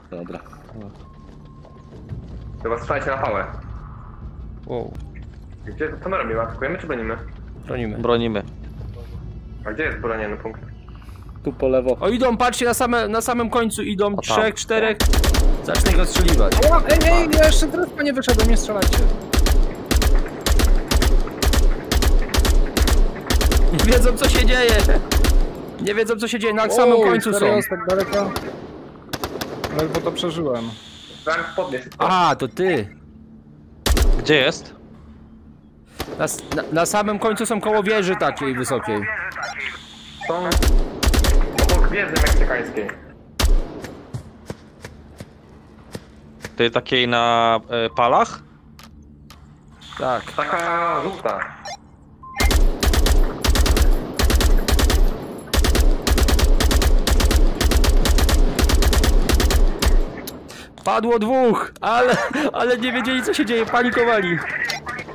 Dobra. Chyba strzelajcie na pałę. Wow, Gdzie, co my robimy? Atakujemy czy bronimy? bronimy. Bronimy. A gdzie jest broniony punkt? Tu po lewo. O, idą, patrzcie, na samym końcu idą, tam. 3, 4. Zacznę go strzeliwać. O, ej, ja jeszcze z respa nie wyszedłem, nie strzelajcie. Nie wiedzą, co się dzieje. Nie wiedzą, co się dzieje, na samym końcu są. Serio, tak daleko. Ledwo to przeżyłem. Zaraz podnieść. Aha, to ty. Gdzie jest? Na samym końcu są koło wieży takiej wysokiej. Są obok wieży meksykańskiej. Ty takiej na palach? Tak. Taka żółta. Padło 2, ale nie wiedzieli, co się dzieje, panikowali.